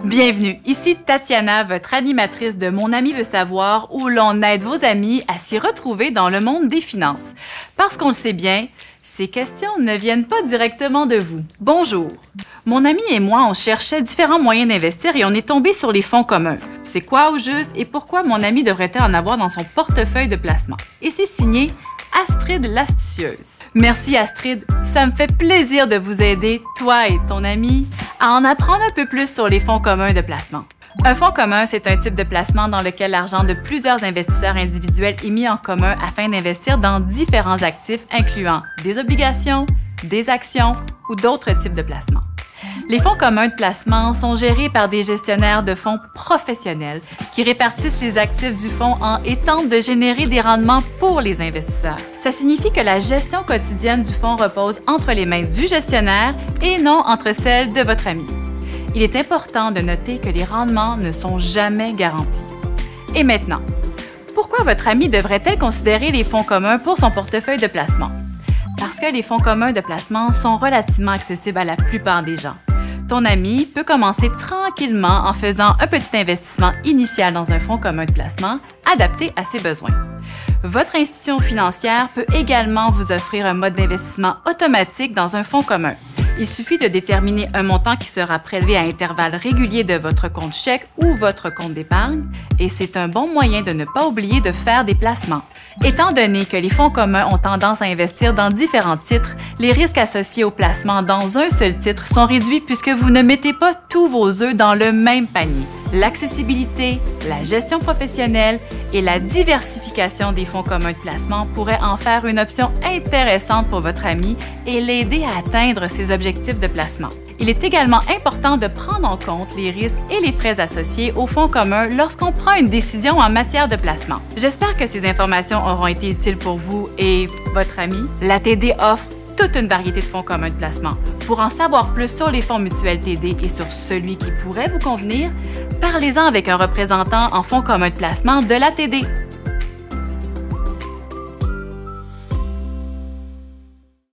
Bienvenue, ici Tatiana, votre animatrice de Mon ami veut savoir, où l'on aide vos amis à s'y retrouver dans le monde des finances. Parce qu'on le sait bien, ces questions ne viennent pas directement de vous. Bonjour! Mon ami et moi, on cherchait différents moyens d'investir et on est tombé sur les fonds communs. C'est quoi au juste et pourquoi mon ami devrait-elle en avoir dans son portefeuille de placement? Et c'est signé Astrid l'astucieuse. Merci Astrid, ça me fait plaisir de vous aider, toi et ton ami, à en apprendre un peu plus sur les fonds communs de placement. Un fonds commun, c'est un type de placement dans lequel l'argent de plusieurs investisseurs individuels est mis en commun afin d'investir dans différents actifs incluant des obligations, des actions ou d'autres types de placements. Les fonds communs de placement sont gérés par des gestionnaires de fonds professionnels qui répartissent les actifs du fonds et tentent de générer des rendements pour les investisseurs. Ça signifie que la gestion quotidienne du fonds repose entre les mains du gestionnaire et non entre celles de votre ami. Il est important de noter que les rendements ne sont jamais garantis. Et maintenant, pourquoi votre ami devrait-elle considérer les fonds communs pour son portefeuille de placement? Parce que les fonds communs de placement sont relativement accessibles à la plupart des gens. Ton ami peut commencer tranquillement en faisant un petit investissement initial dans un fonds commun de placement adapté à ses besoins. Votre institution financière peut également vous offrir un mode d'investissement automatique dans un fonds commun. Il suffit de déterminer un montant qui sera prélevé à intervalles réguliers de votre compte chèque ou votre compte d'épargne et c'est un bon moyen de ne pas oublier de faire des placements. Étant donné que les fonds communs ont tendance à investir dans différents titres, les risques associés au placement dans un seul titre sont réduits puisque vous ne mettez pas tous vos œufs dans le même panier. L'accessibilité, la gestion professionnelle et la diversification des fonds communs de placement pourraient en faire une option intéressante pour votre ami et l'aider à atteindre ses objectifs de placement. Il est également important de prendre en compte les risques et les frais associés aux fonds communs lorsqu'on prend une décision en matière de placement. J'espère que ces informations auront été utiles pour vous et votre ami. La TD offre toute une variété de fonds communs de placement. Pour en savoir plus sur les fonds mutuels TD et sur celui qui pourrait vous convenir, parlez-en avec un représentant en fonds communs de placement de la TD.